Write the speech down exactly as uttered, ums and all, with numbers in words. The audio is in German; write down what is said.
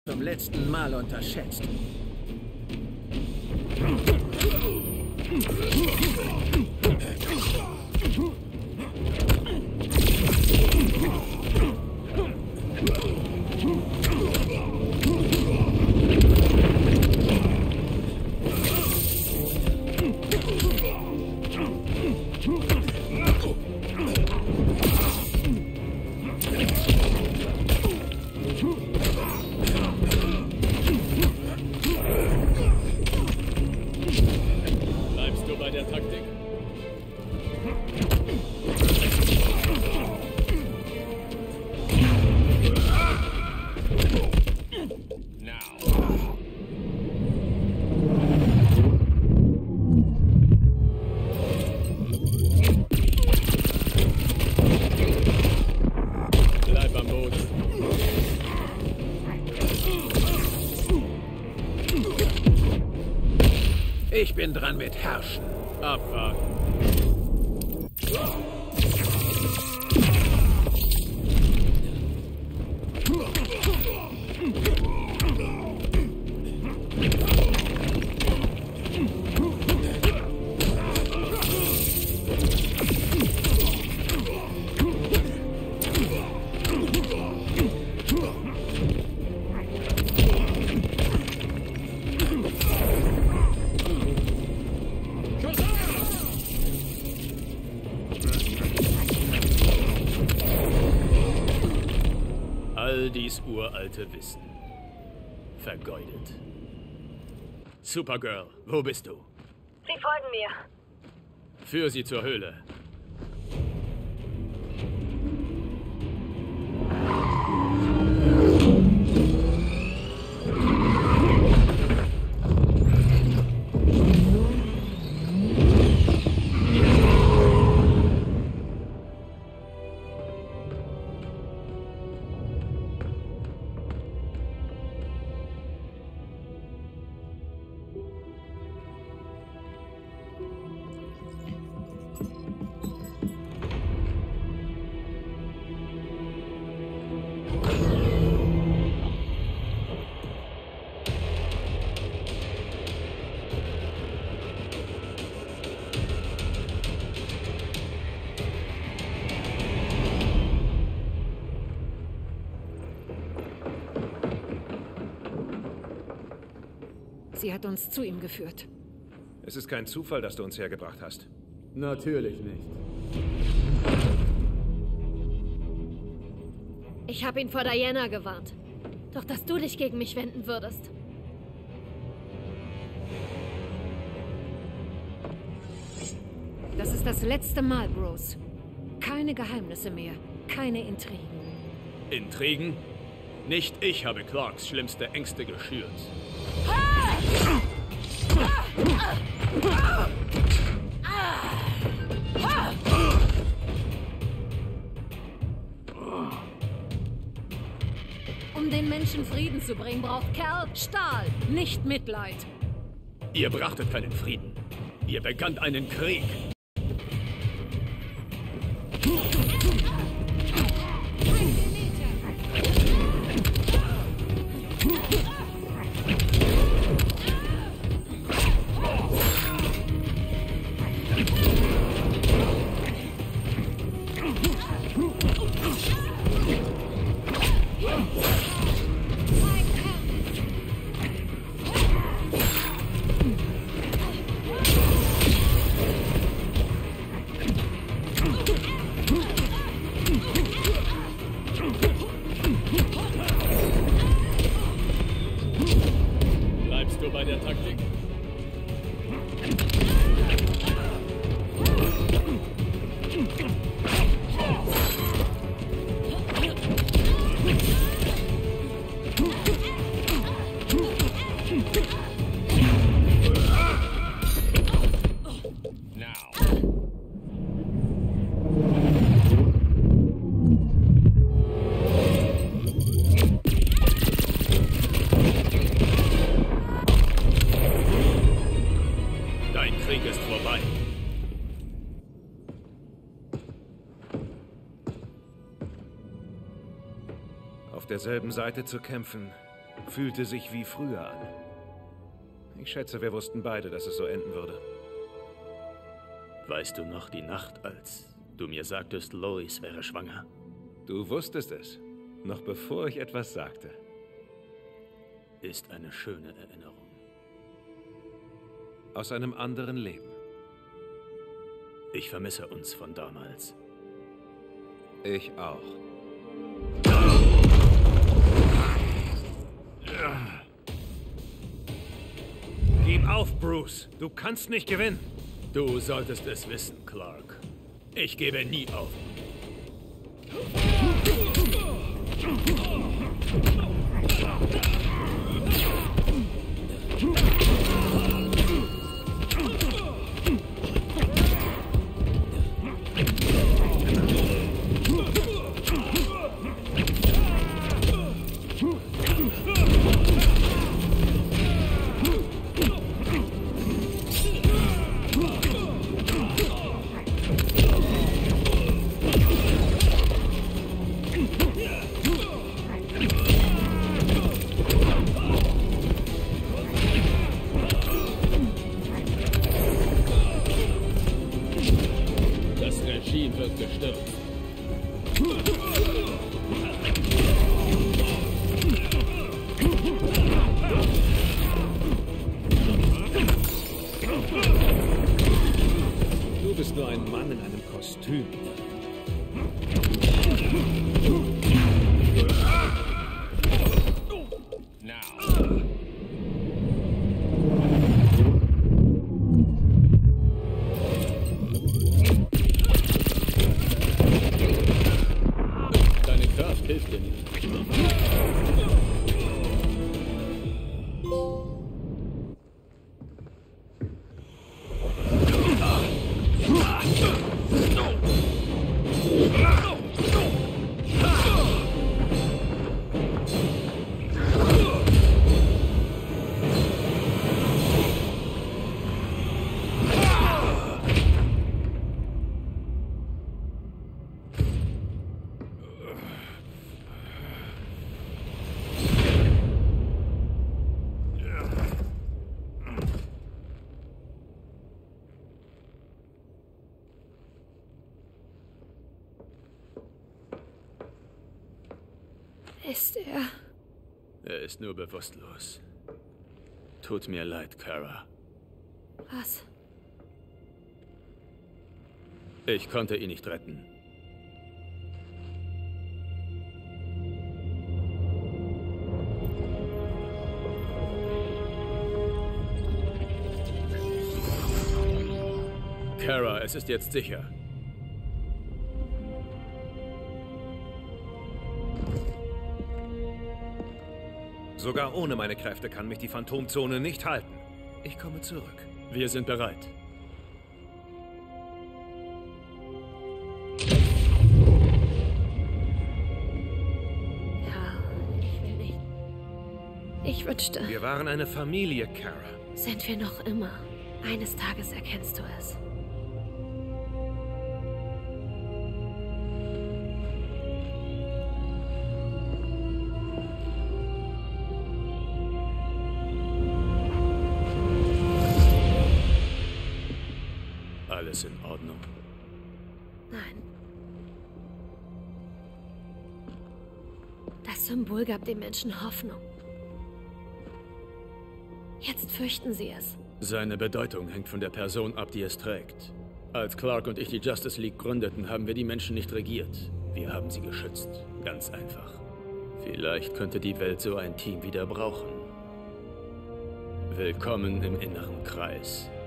zum letzten Mal unterschätzt. Bleibst du bei der Taktik? Bleib am Boden. Ich bin dran mit Herrschen. Abwarten. All dies uralte Wissen. Vergeudet. Supergirl, wo bist du? Sie folgen mir. Führ sie zur Höhle. Sie hat uns zu ihm geführt. Es ist kein Zufall, dass du uns hergebracht hast. Natürlich nicht. Ich habe ihn vor Diana gewarnt. Doch dass du dich gegen mich wenden würdest. Das ist das letzte Mal, Bruce. Keine Geheimnisse mehr. Keine Intrigen. Intrigen? Nicht ich habe Clarks schlimmste Ängste geschürt. Um den Menschen Frieden zu bringen, braucht Kerl Stahl, nicht Mitleid. Ihr brachtet keinen Frieden. Ihr begannt einen Krieg. Bleibst du bei der Taktik? Dein Krieg ist vorbei. Auf derselben Seite zu kämpfen, fühlte sich wie früher an. Ich schätze, wir wussten beide, dass es so enden würde. Weißt du noch die Nacht, als du mir sagtest, Lois wäre schwanger? Du wusstest es, noch bevor ich etwas sagte. Ist eine schöne Erinnerung. Aus einem anderen Leben. Ich vermisse uns von damals. Ich auch. Gib auf, Bruce. Du kannst nicht gewinnen. Du solltest es wissen, Clark. Ich gebe nie auf. Du bist nur ein Mann in einem Kostüm. Deine Kraft hilft dir nicht. Ist er? Er ist nur bewusstlos. Tut mir leid, Kara. Was? Ich konnte ihn nicht retten. Kara, es ist jetzt sicher. Sogar ohne meine Kräfte kann mich die Phantomzone nicht halten. Ich komme zurück. Wir sind bereit. Ja, ich will nicht. Ich wünschte... Wir waren eine Familie, Kara. Sind wir noch immer. Eines Tages erkennst du es. Alles in Ordnung? Nein. Das Symbol gab den Menschen Hoffnung. Jetzt fürchten sie es. Seine Bedeutung hängt von der Person ab, die es trägt. Als Clark und ich die Justice League gründeten, haben wir die Menschen nicht regiert. Wir haben sie geschützt. Ganz einfach. Vielleicht könnte die Welt so ein Team wieder brauchen. Willkommen im inneren Kreis.